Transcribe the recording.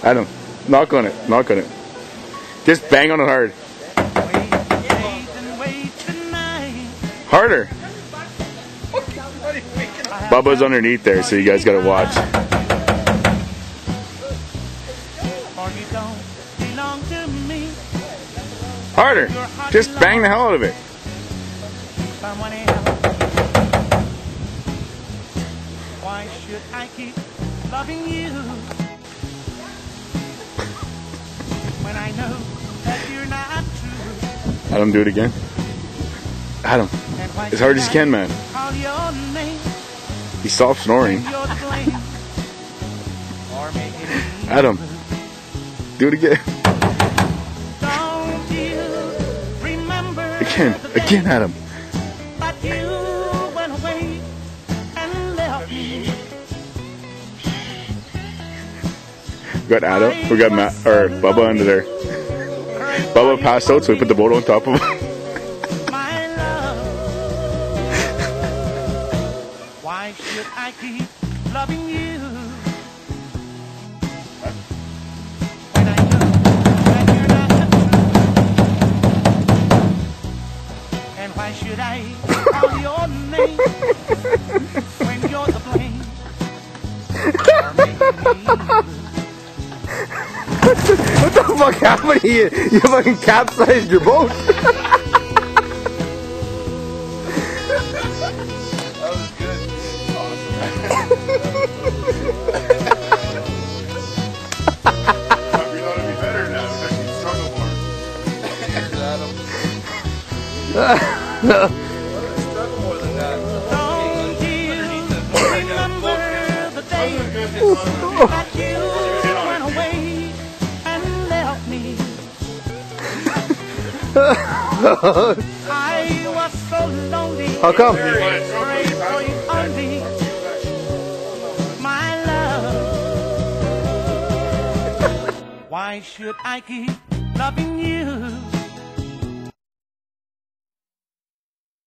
Adam, knock on it. Knock on it. Just bang on it hard. Harder. Bubba's underneath there, so you guys gotta watch. Harder. Just bang the hell out of it. Why should I keep loving you when I know that you're not true? Adam, do it again. Adam, as hard as you can, man. He stopped snoring. Adam, do it again. Again, Adam. We got Adam, we got Matt, or Bubba under there. Bubba passed out, so we put the boat on top of him. Why should I keep loving you when I know that you're not true? And why should I call your name when you're the blame? What the fuck happened to you? You fucking capsized your boat. Struggle more than that. Don't you remember the day that you went away and left me? I was so lonely. How come? Prayed for you only, my love. Why should I keep loving you?